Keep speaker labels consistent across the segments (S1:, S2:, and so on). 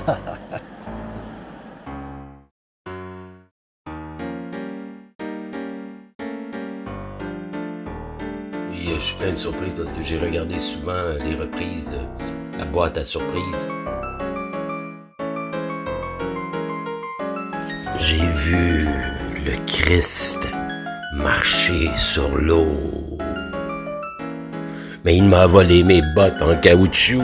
S1: Et je suis plein de surprises parce que j'ai regardé souvent les reprises de la boîte à surprises. J'ai vu le Christ marcher sur l'eau. Mais il m'a volé mes bottes en caoutchouc.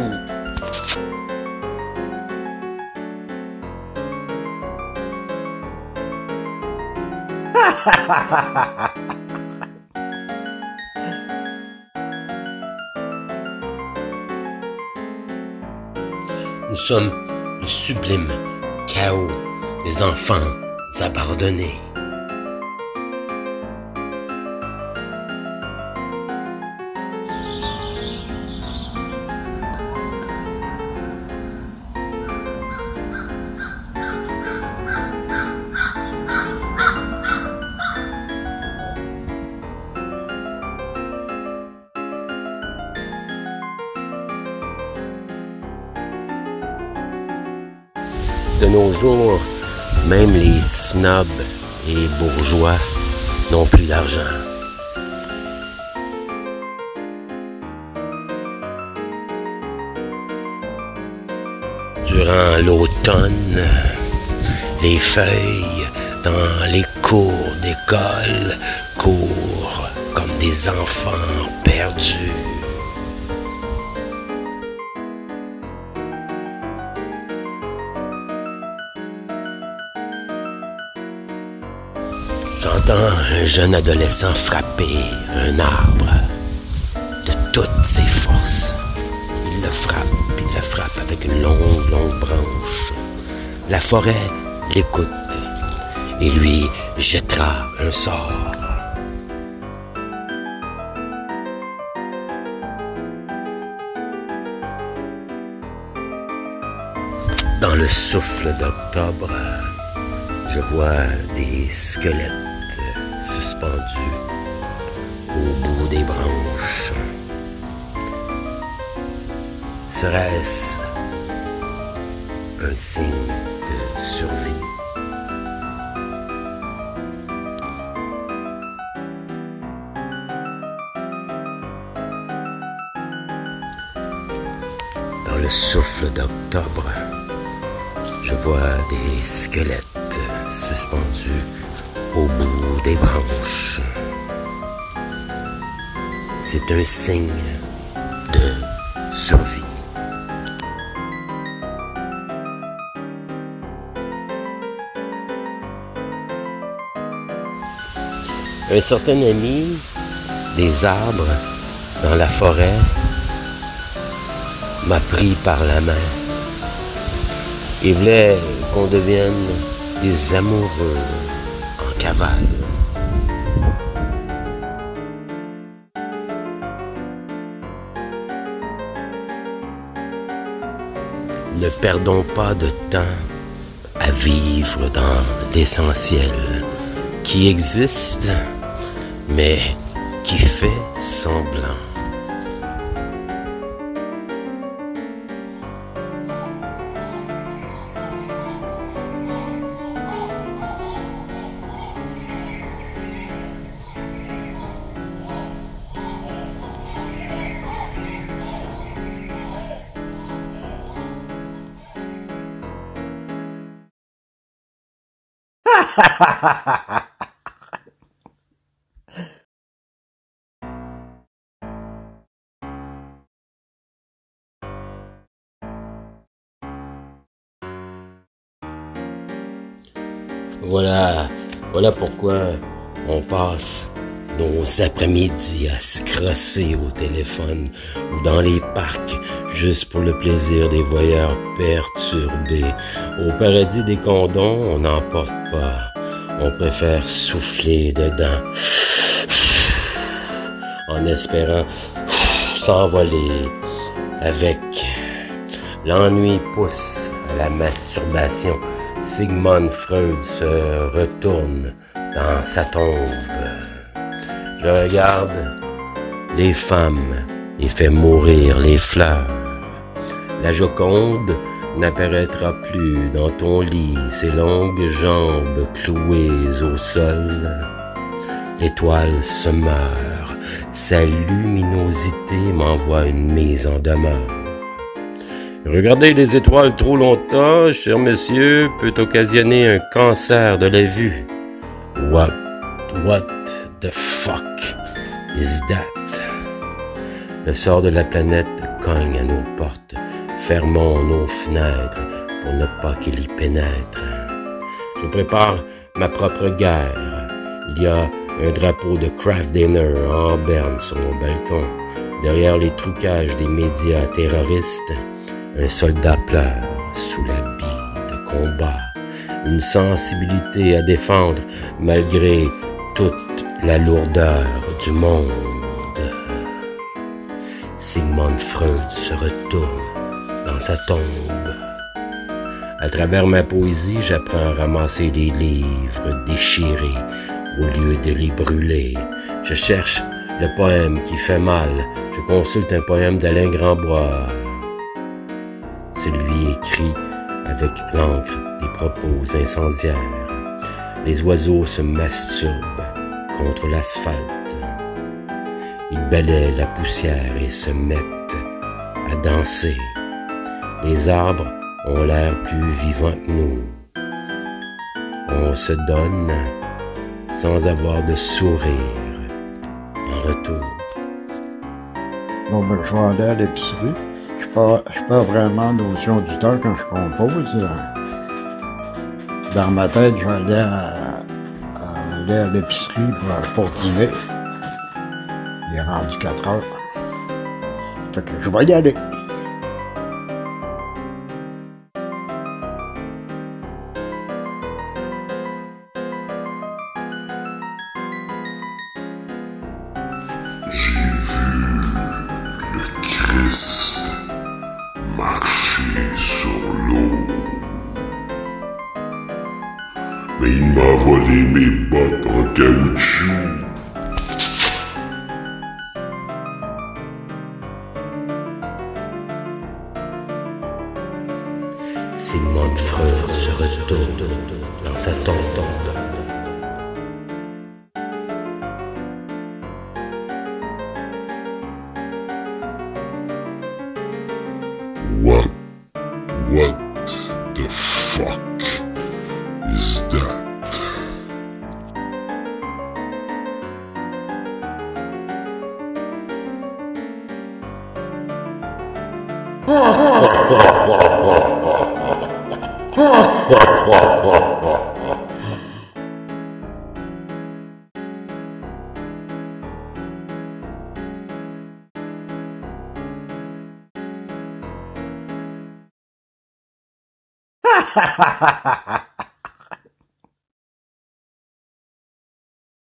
S1: Nous sommes le sublime chaos des enfants abandonnés. De nos jours, même les snobs et bourgeois n'ont plus d'argent. Durant l'automne, les feuilles dans les cours d'école courent comme des enfants perdus. J'entends un jeune adolescent frapper un arbre de toutes ses forces. Il le frappe avec une longue branche. La forêt l'écoute et lui jettera un sort. Dans le souffle d'octobre, je vois des squelettes suspendus au bout des branches. Serait-ce un signe de survie? Dans le souffle d'octobre, je vois des squelettes suspendus au bout des branches. C'est un signe de survie. Un certain ami des arbres dans la forêt m'a pris par la main. Il voulait qu'on devienne des amoureux en cavale. Ne perdons pas de temps à vivre dans l'essentiel qui existe, mais qui fait semblant. Voilà pourquoi on passe nos après-midi à se crosser au téléphone ou dans les parcs juste pour le plaisir des voyeurs perturbés. Au paradis des condoms, on n'en porte pas. On préfère souffler dedans en espérant s'envoler avec. L'ennui pousse à la masturbation. Sigmund Freud se retourne dans sa tombe. Je regarde les femmes et fais mourir les fleurs. La Joconde n'apparaîtra plus dans ton lit, ses longues jambes clouées au sol. L'étoile se meurt, sa luminosité m'envoie une mise en demeure. Regarder les étoiles trop longtemps, cher monsieur, peut occasionner un cancer de la vue. What the fuck is that? Le sort de la planète cogne à nos portes. Fermons nos fenêtres pour ne pas qu'il y pénètre. Je prépare ma propre guerre. Il y a un drapeau de Kraft Dinner en berne sur mon balcon. Derrière les trucages des médias terroristes, un soldat pleure sous l'habit de combat. Une sensibilité à défendre malgré toute la lourdeur du monde. Sigmund Freud se retourne dans sa tombe. À travers ma poésie, j'apprends à ramasser les livres déchirés au lieu de les brûler. Je cherche le poème qui fait mal. Je consulte un poème d'Alain Grandbois. Celui écrit avec l'encre des propos incendiaires. Les oiseaux se masturbent contre l'asphalte. Ils balaient la poussière et se mettent à danser. Les arbres ont l'air plus vivants que nous. On se donne sans avoir de sourire en retour.
S2: Bon, ben, je vais aller à l'épicerie. Je pas vraiment notion du temps quand je compose. Dans ma tête, je vais aller à l'épicerie pour dîner. Il est rendu 4 heures. Fait que je vais y aller.
S3: J'ai vu le Christ marcher sur l'eau. Mais il m'a volé mes bottes en caoutchouc.
S1: Sigmund Freud se retourne dans sa tombe.
S3: What the fuck is that?
S2: Ha ha ha ha ha!